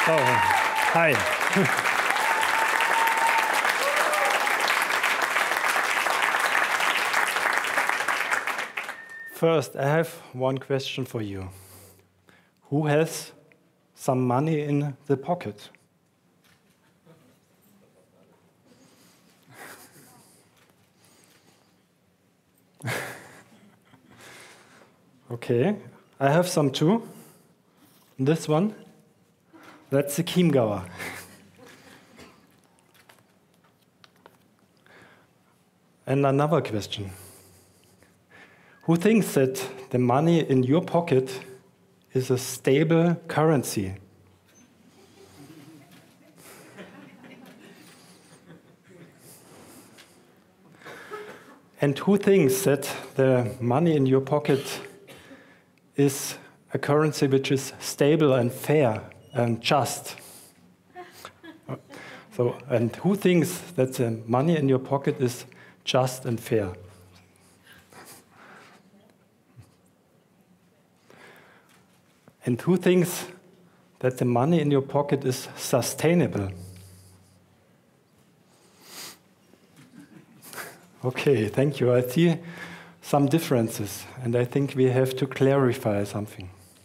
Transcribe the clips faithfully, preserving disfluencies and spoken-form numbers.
Oh, hi. First, I have one question for you. Who has some money in the pocket? Okay, I have some too. This one, that's the Chiemgauer. And another question. Who thinks that the money in your pocket is a stable currency? And who thinks that the money in your pocket is a currency which is stable and fair and just? So, and who thinks that the money in your pocket is just and fair? And who thinks that the money in your pocket is sustainable? Okay, thank you. I see some differences, and I think we have to clarify something.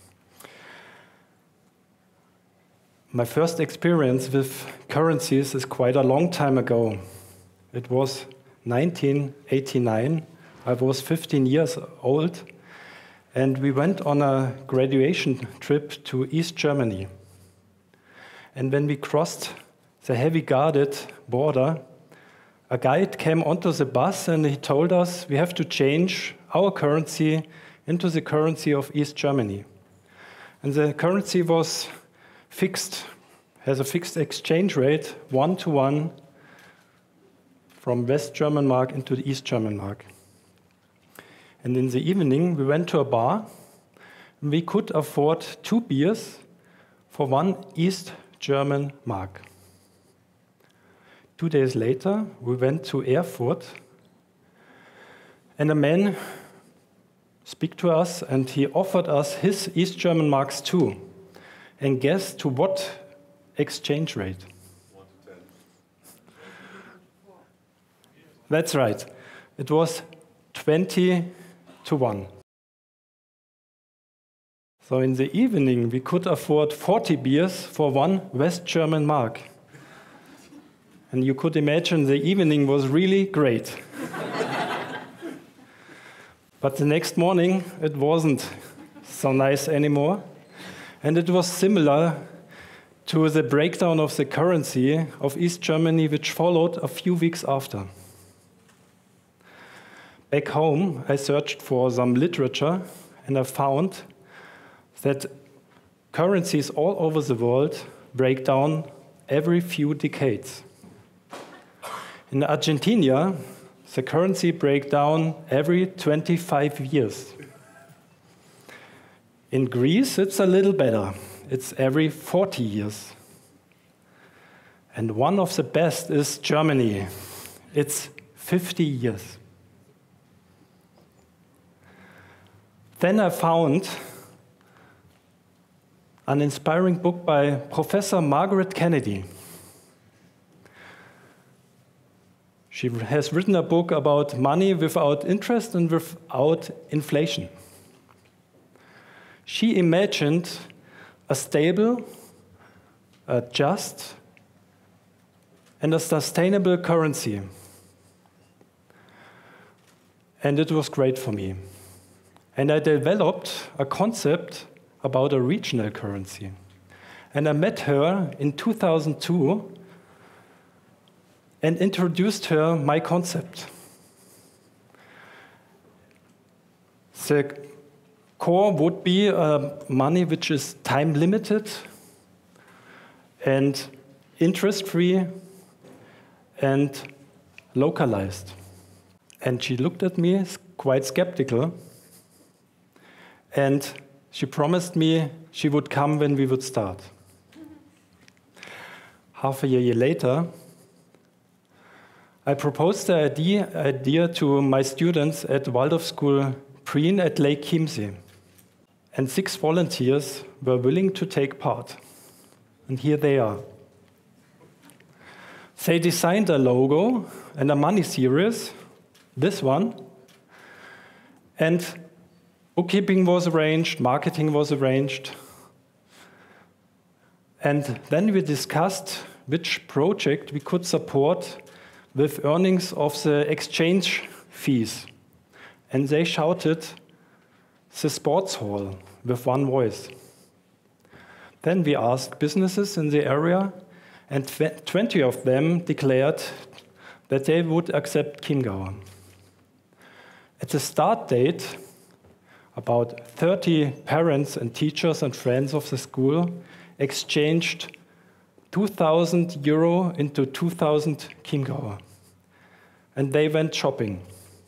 My first experience with currencies is quite a long time ago. It was nineteen eighty-nine. I was fifteen years old. And we went on a graduation trip to East Germany. And when we crossed the heavy guarded border, a guide came onto the bus and he told us we have to change our currency into the currency of East Germany. And the currency was fixed, has a fixed exchange rate, one to one, from West German mark into the East German mark. And in the evening, we went to a bar. And we could afford two beers for one East German mark. Two days later, we went to Erfurt. And a man spoke to us, and he offered us his East German marks too. And guess to what exchange rate? one to ten. That's right. It was twenty to one. So in the evening, we could afford forty beers for one West German mark. And you could imagine the evening was really great. But the next morning, it wasn't so nice anymore. And it was similar to the breakdown of the currency of East Germany, which followed a few weeks after. Back home, I searched for some literature, and I found that currencies all over the world break down every few decades. In Argentina, the currency breaks down every twenty-five years. In Greece, it's a little better. It's every forty years. And one of the best is Germany. It's fifty years. Then I found an inspiring book by Professor Margaret Kennedy. She has written a book about money without interest and without inflation. She imagined a stable, a just, and a sustainable currency. And it was great for me. And I developed a concept about a regional currency. And I met her in two thousand two and introduced her my concept. The core would be uh, money which is time limited and interest-free and localized. And she looked at me quite skeptical. And she promised me she would come when we would start. Half a year later, I proposed the idea, idea to my students at Waldorf School Prien at Lake Chiemsee. And six volunteers were willing to take part. and here they are. They designed a logo and a money series, this one, and bookkeeping was arranged, marketing was arranged, and then we discussed which project we could support with earnings of the exchange fees. And they shouted the sports hall with one voice. Then we asked businesses in the area, and twenty of them declared that they would accept Chiemgauer. At the start date, about thirty parents and teachers and friends of the school exchanged two thousand euro into two thousand Chiemgauer, and they went shopping.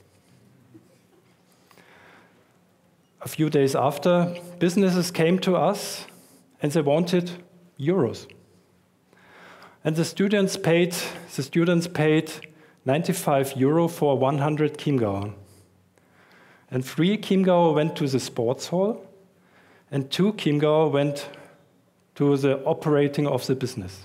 A few days after, businesses came to us and they wanted euros. And the students paid, the students paid ninety-five euro for one hundred Chiemgauer. And three Chiemgauer went to the sports hall, and two Chiemgauer went to the operating of the business.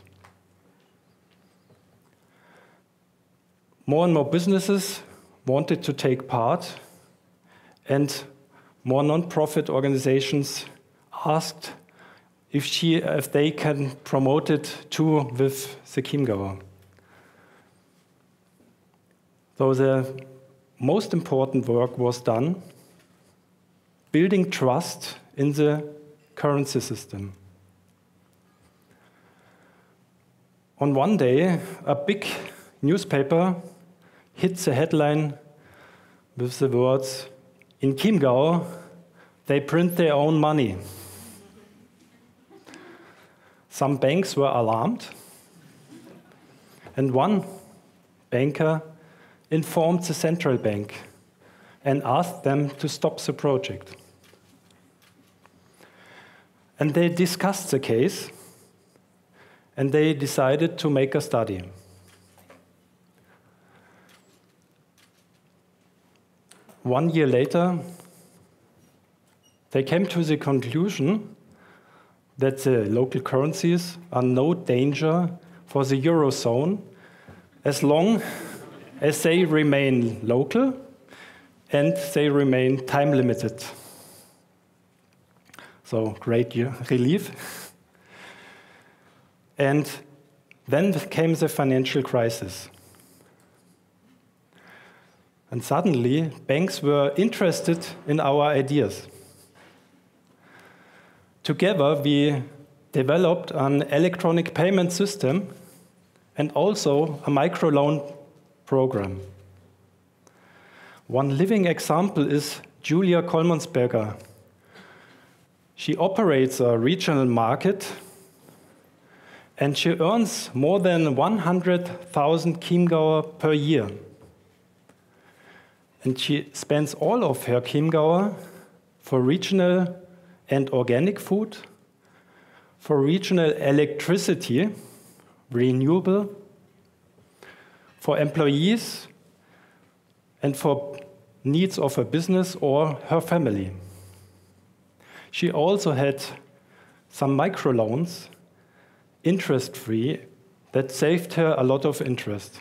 More and more businesses wanted to take part, and more non-profit organizations asked if, she, if they can promote it too with the Chiemgauer. So the most important work was done, building trust in the currency system. On one day, a big newspaper hit the headline with the words, "In Chiemgau, they print their own money." Some banks were alarmed, and one banker informed the central bank and asked them to stop the project. And they discussed the case, and they decided to make a study. One year later, they came to the conclusion that the local currencies are no danger for the Eurozone as long as they remain local and they remain time-limited. So great relief. And then came the financial crisis. And suddenly, banks were interested in our ideas. Together, we developed an electronic payment system and also a microloan program. One living example is Julia Kollmannsberger. She operates a regional market and she earns more than one hundred thousand Chiemgauer per year. And she spends all of her Chiemgauer for regional and organic food, for regional electricity, renewable, for employees, and for needs of her business or her family. She also had some microloans, interest-free, that saved her a lot of interest.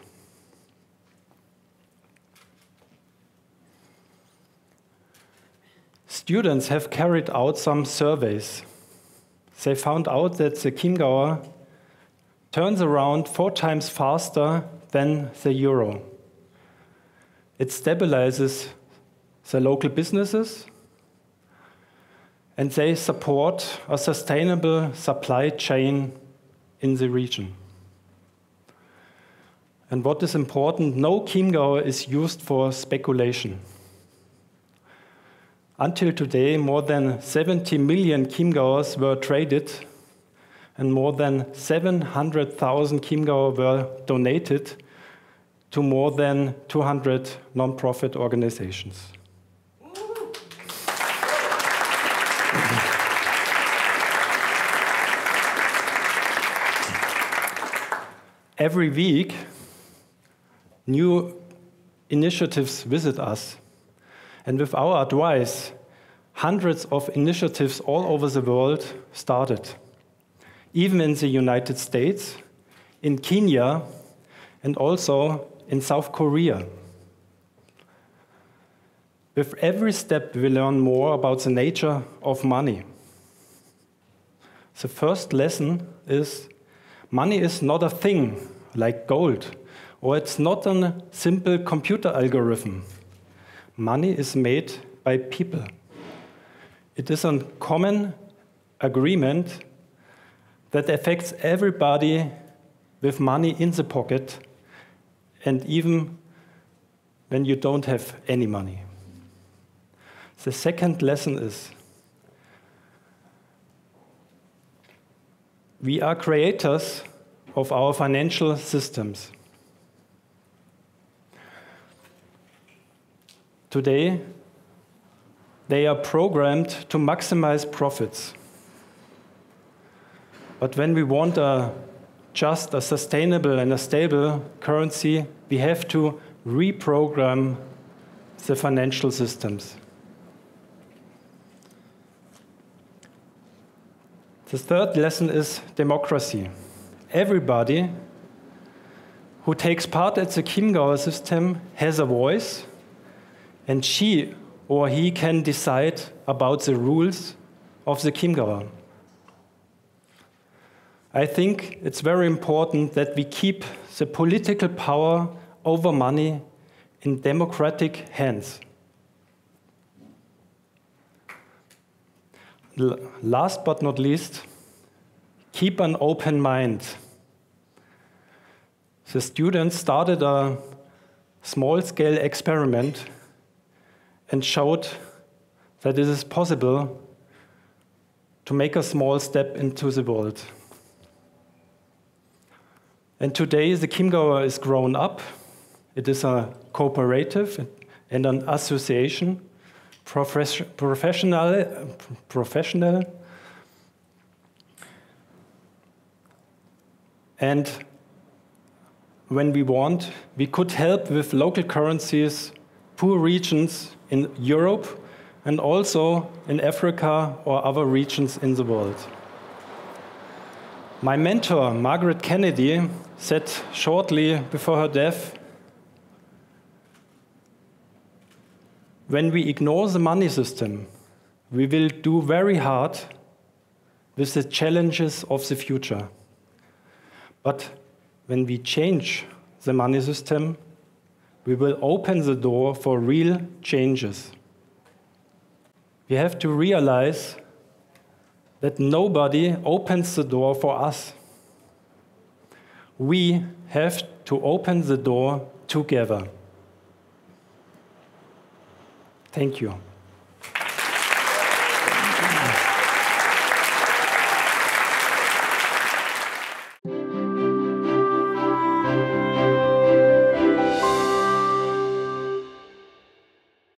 Students have carried out some surveys. They found out that the Chiemgauer turns around four times faster than the euro. It stabilizes the local businesses, and they support a sustainable supply chain in the region. And what is important, no Chiemgauer is used for speculation. Until today, more than seventy million Chiemgauers were traded, and more than seven hundred thousand Chiemgauer were donated to more than two hundred non-profit organizations. Every week, new initiatives visit us. And with our advice, hundreds of initiatives all over the world started. even in the United States, in Kenya, and also in South Korea. With every step, we learn more about the nature of money. The first lesson is money is not a thing like gold, or it's not a simple computer algorithm. Money is made by people. It is a common agreement that affects everybody with money in the pocket, and even when you don't have any money. The second lesson is we are creators of our financial systems. Today, they are programmed to maximize profits. But when we want a just, a sustainable and a stable currency, we have to reprogram the financial systems. The third lesson is democracy. Everybody who takes part at the Chiemgauer system has a voice, and she or he can decide about the rules of the Chiemgauer. I think it's very important that we keep the political power over money in democratic hands. L- last but not least, keep an open mind. The students started a small-scale experiment and showed that it is possible to make a small step into the world. And today the Chiemgauer is grown up. It is a cooperative and an association, profes- professional, professional. And when we want, we could help with local currencies, poor regions in Europe, and also in Africa or other regions in the world. My mentor, Margaret Kennedy, said shortly before her death, when we ignore the money system, we will do very hard with the challenges of the future. But when we change the money system, we will open the door for real changes. We have to realize that nobody opens the door for us. We have to open the door together. Thank you.